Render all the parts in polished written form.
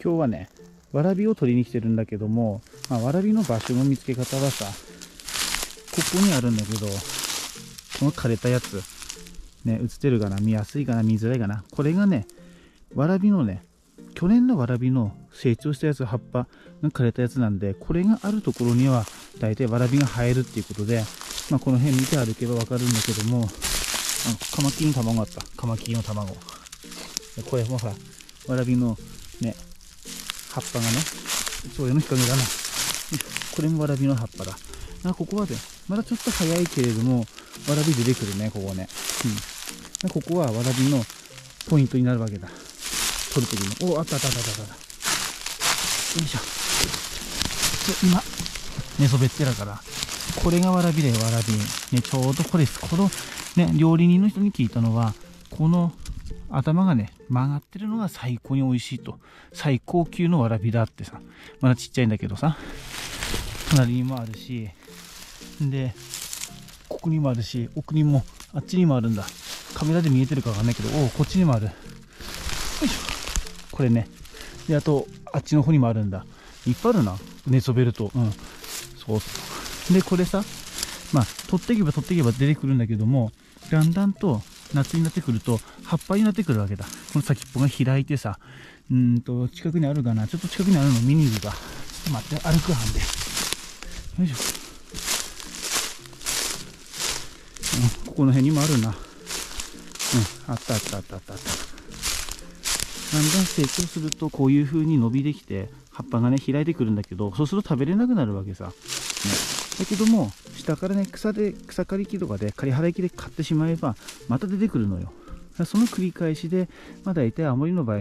今日はね、わらびを取りに来てるんだけども、わらびの場所の見つけ方はさ、ここにあるんだけど、この枯れたやつ、ね、映ってるかな、見やすいかな、見づらいかな。これがね、わらびのね、去年のわらびの成長したやつ、葉っぱが枯れたやつなんで、これがあるところには、大体わらびが生えるっていうことで、この辺見て歩けばわかるんだけども、カマキリの卵あった。カマキリの卵。これもほら、わらびのね、葉っぱがね、それの日陰だな。これもわらびの葉っぱだ。ここはね、まだちょっと早いけれども、わらび出てくるね、ここね。ここはわらびのポイントになるわけだ。取るときに。あった。よいしょ。今、寝そべってらから、これがわらびだよ、わらび。ね、ちょうどこれです。この、ね、料理人の人に聞いたのは、この頭がね、曲がってるのが最高に美味しいと。最高級のわらびだってさ。まだちっちゃいんだけどさ。隣にもあるし、で、ここにもあるし、奥にも、あっちにもあるんだ。カメラで見えてるかわかんないけど、こっちにもある。よいしょ。これね。で、あと、あっちの方にもあるんだ。いっぱいあるな。寝そべると。そうそう。で、これさ、取っていけば出てくるんだけども、だんだんと夏になってくると、葉っぱになってくるわけだ。この先っぽが開いてさ、近くにあるかな。ちょっと近くにあるの見に行くか。ちょっと待って、歩くはんで。よいしょ。ここの辺にもあるな。あった。だんだん成長するとこういう風に伸びてきて葉っぱがね開いてくるんだけど、そうすると食べれなくなるわけさ、ね、だけども下からね草刈り機とかで刈り払い機で買ってしまえばまた出てくるのよ。その繰り返しで、大体青森の場合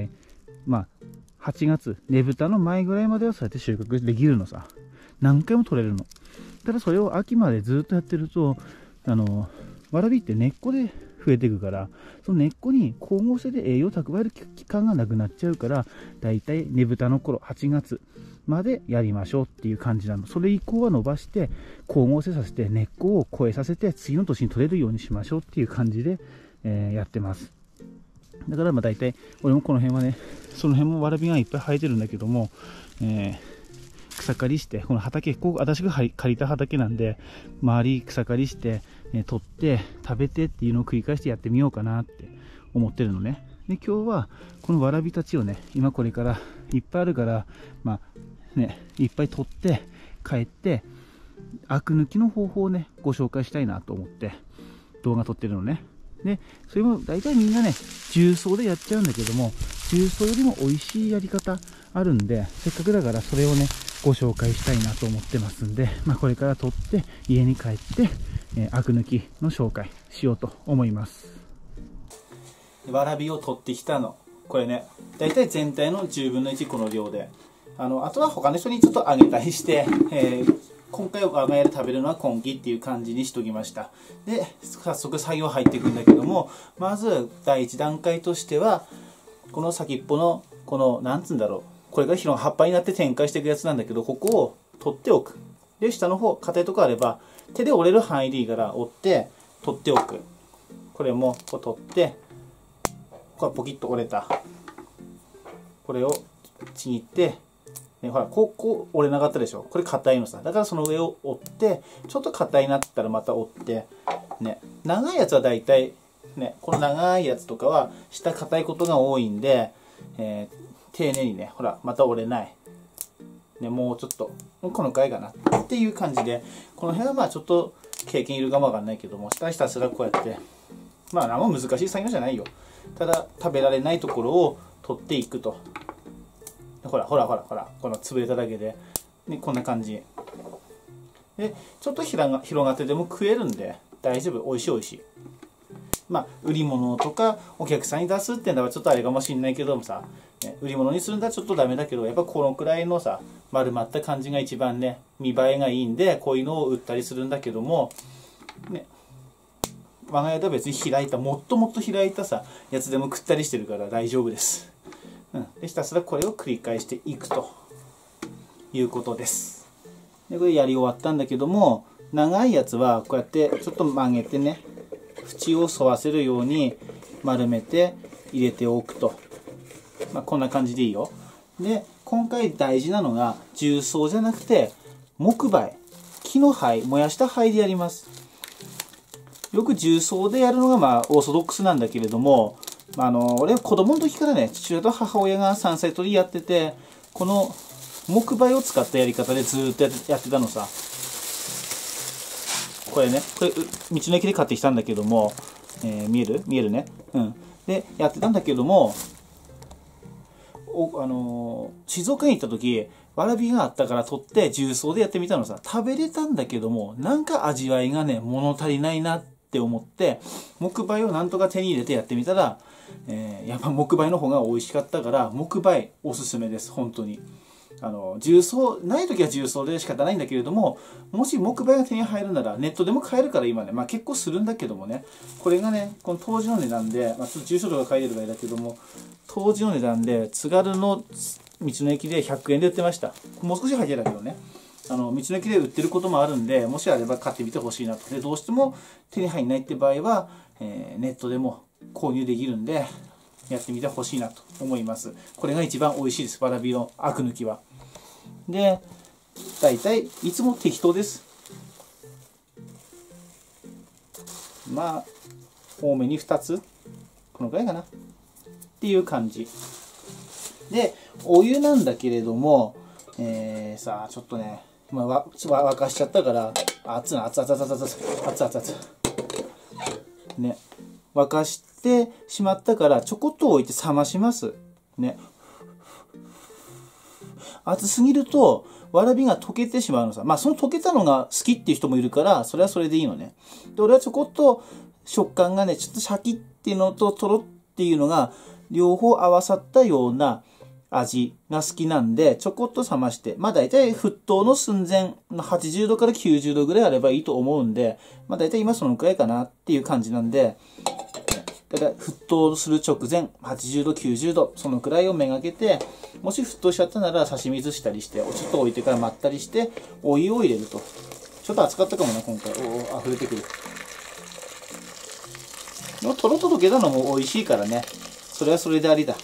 8月ねぶたの前ぐらいまではそうやって収穫できるのさ。何回も取れるの。ただそれを秋までずっとやってるとわらびって根っこで増えていくから、その根っこに光合成で栄養を蓄える期間がなくなっちゃうから、だいたいねぶたの頃8月までやりましょうっていう感じなの。それ以降は伸ばして光合成させて根っこを超えさせて次の年に取れるようにしましょうっていう感じで、やってます。だからだいたい俺もこの辺はね、その辺もわらびがいっぱい生えてるんだけども、草刈りして、この畑、私が借りた畑なんで、周り草刈りして、取って食べてっていうのを繰り返してやってみようかなって思ってるのね。で、今日はこのわらびたちをね、今これからいっぱいあるから、いっぱい取って帰ってアク抜きの方法をねご紹介したいなと思って動画撮ってるのね。で、それも大体みんなね重曹でやっちゃうんだけども、重曹よりも美味しいやり方あるんで、せっかくだからそれをねご紹介したいなと思ってますんで、これから撮って家に帰ってアク抜きの紹介しようと思います。わらびを取ってきたの、これね、だいたい全体の10分の1この量で、あとは他の人にちょっとあげたりして、今回我が家で食べるのは今季っていう感じにしときました。で、早速作業入っていくんだけども、まず第一段階としては、この先っぽのこのなんつうんだろう、これが葉っぱになって展開していくやつなんだけど、ここを取っておく。で、下の方硬いとこあれば手で折れる範囲でいいから折って取っておく。これもこう取って、これポキッと折れた、これをちぎって、ほらこう折れなかったでしょ。これ硬いのさ。だからその上を折って、ちょっと硬いなって言ったらまた折ってね。長いやつはだいたいね、この長いやつとかは下硬いことが多いんで、丁寧にね、ほらまた折れないね、もうちょっとこのくらいかなっていう感じで、この辺はちょっと経験いるかもわかんないけども、ひたすらこうやって、何も難しい作業じゃないよ。ただ食べられないところを取っていくと。ほらこの潰れただけで、ね、こんな感じで、ちょっと広がってでも食えるんで大丈夫。美味しい。売り物とかお客さんに出すってのはちょっとあれかもしれないけどもさ、ね、売り物にするんだらちょっとダメだけど、やっぱこのくらいのさ丸まった感じが一番ね見栄えがいいんで、こういうのを売ったりするんだけどもね、我が家では別にもっと開いたさやつでも食ったりしてるから大丈夫です。で、ひたすらこれを繰り返していくということです。で、これやり終わったんだけども、長いやつはこうやってちょっと曲げてね、縁を沿わせるように丸めて入れておくと。こんな感じでいいよ。 で今回大事なのが重曹じゃなくて木灰、木の灰、燃やした灰でやります。よく重曹でやるのがオーソドックスなんだけれども、俺は子供の時からね、父親と母親が山菜採りやってて、この木灰を使ったやり方でずーっとやってたのさ。これね、これ道の駅で買ってきたんだけども、見えるね。うん。でやってたんだけども、静岡に行った時わらびがあったから取って重曹でやってみたのさ。食べれたんだけども、なんか味わいがね物足りないなって思って木灰をなんとか手に入れてやってみたら、やっぱ木灰の方が美味しかったから木灰おすすめです。本当に重曹ない時は重曹で仕方ないんだけれども、もし木灰が手に入るならネットでも買えるから今ね、結構するんだけどもね、これがねこの当時の値段で、ちょっと住所とか書いてる場合だけども、当時の値段で津軽の道の駅で100円で売ってました。もう少し入ってたけどね、道の駅で売ってることもあるんで、もしあれば買ってみてほしいなと。でどうしても手に入んないって場合は、ネットでも購入できるんでやってみてほしいなと思います。これが一番美味しいです、わらびのアク抜きは。で大体いつも適当です。多めに2つこのくらいかなっていう感じで、お湯なんだけれども、さあちょっとね今沸かしちゃったから熱々ね、沸かしてしまったからちょこっと置いて冷ましますね。熱すぎるとわらびが溶けてしまうのさ。その溶けたのが好きっていう人もいるからそれはそれでいいのね。で俺はちょこっと食感がねちょっとシャキっていうのととろっていうのが両方合わさったような味が好きなんで、ちょこっと冷まして、大体沸騰の寸前の80度から90度ぐらいあればいいと思うんで、大体今そのくらいかなっていう感じなんで、だから沸騰する直前80度90度そのくらいをめがけて、もし沸騰しちゃったなら差し水したりしてちょっと置いてからまったりしてお湯を入れると。ちょっと熱かったかもな今回。溢れてくる。とろっと溶けたのも美味しいからね、それはそれでありだ。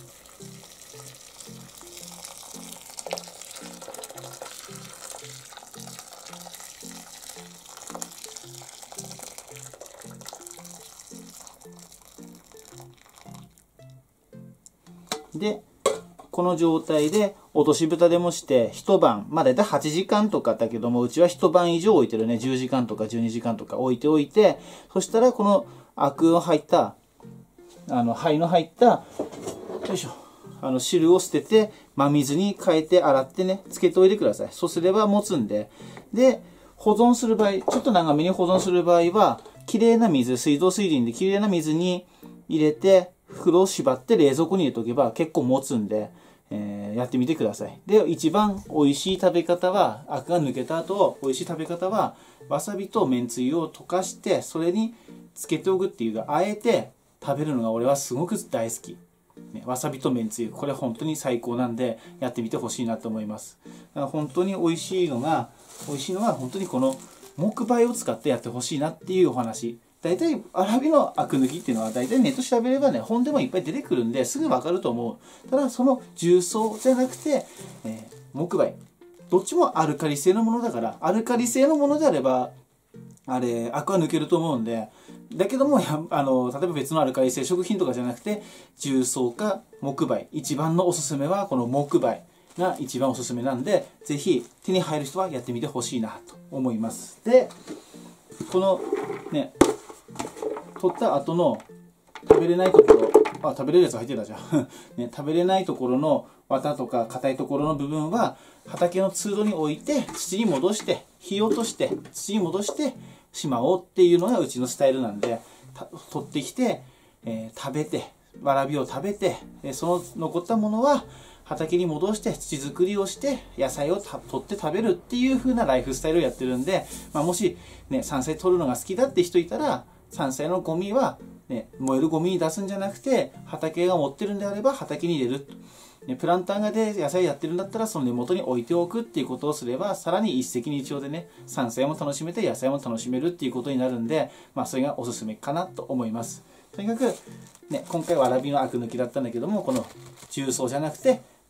でこの状態で落とし蓋でもして一晩、だいたい8時間とかだけども、うちは一晩以上置いてるね。10時間とか12時間とか置いておいて、そしたらこのアクの入った灰の入ったよいしょ汁を捨てて真水に変えて洗ってねつけておいてください。そうすれば持つんで。で保存する場合、ちょっと長めに保存する場合はきれいな水、水道水輪できれいな水に入れて袋を縛って冷蔵庫に入れておけば結構持つんで、やってみてください。で一番美味しい食べ方は、アクが抜けた後美味しい食べ方はわさびとめんつゆを溶かしてそれにつけておくっていうか、あえて食べるのが俺はすごく大好き、わさびとめんつゆ、これ本当に最高なんでやってみてほしいなと思います。だから本当に美味しいのは本当にこの木灰を使ってやってほしいなっていうお話。大体わらびのアク抜きっていうのは大体ネット調べればね本でもいっぱい出てくるんですぐ分かると思う。ただその重曹じゃなくて、木灰、どっちもアルカリ性のものだから、アルカリ性のものであればあれアクは抜けると思うんで、だけども例えば別のアルカリ性食品とかじゃなくて重曹か木灰、一番のおすすめはこの木灰が一番おすすめなんで、ぜひ手に入る人はやってみてほしいなと思います。でこのね取った後の食べれないところ、食べれるやつ入ってたじゃん、ね、食べれないところの綿とか硬いところの部分は畑の通路に置いて土に戻して火を落として土に戻してしまおうっていうのがうちのスタイルなんで、取ってきて、食べてわらびを食べて、その残ったものは畑に戻して土作りをして野菜を取って食べるっていう風なライフスタイルをやってるんで、もしね山菜取るのが好きだって人いたら、山菜のゴミは、燃えるゴミに出すんじゃなくて畑が持ってるんであれば畑に入れる、プランターがで野菜やってるんだったらその根元に置いておくっていうことをすれば、さらに一石二鳥でね山菜も楽しめて野菜も楽しめるっていうことになるんで、それがおすすめかなと思います。とにかく、今回わらびのアク抜きだったんだけども、この重曹じゃなくて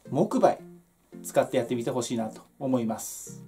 木灰使ってやってみてほしいなと思います。